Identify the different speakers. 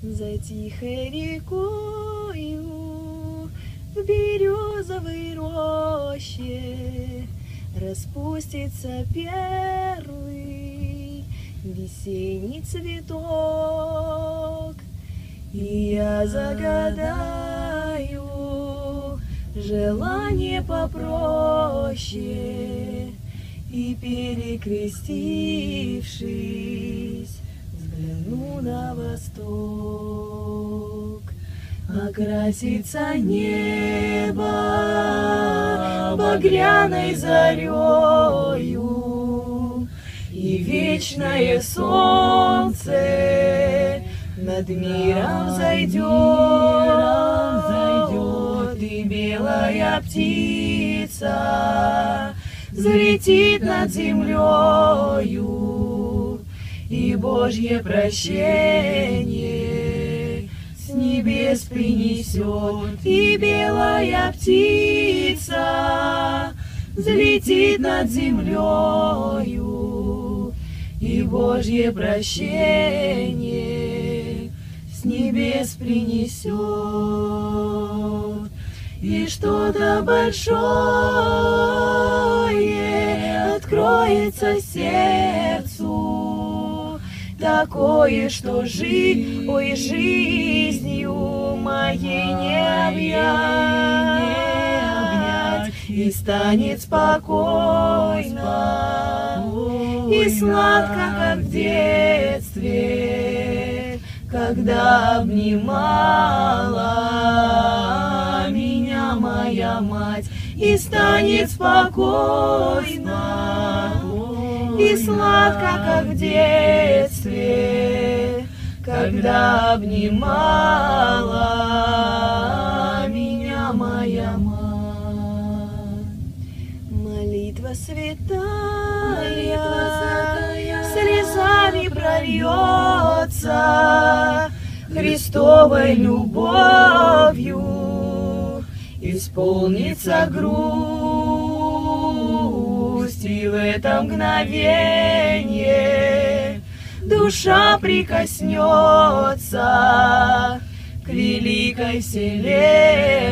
Speaker 1: За тихой рекою в березовой роще распустится первый весенний цветок, и я загадаю желание попроще, и, перекрестившись, взгляну на восток. Окрасится небо багряной зарею, и вечное солнце над миром зайдет, и белая птица взлетит над землею, и Божье прощение с небес принесет, и белая птица взлетит над землею, и Божье прощение с небес принесет. И что-то большое откроется сердцу, такое, что жизнью моей не обнять, и станет спокойно и сладко, как в детстве, когда обнимала меня моя мать, и станет спокойно и сладко, как в детстве, когда обнимала меня моя мать. Молитва святая слезами прольется, Христовой любовью исполнится грусть, и в это мгновенье душа прикоснется к великой вселенной.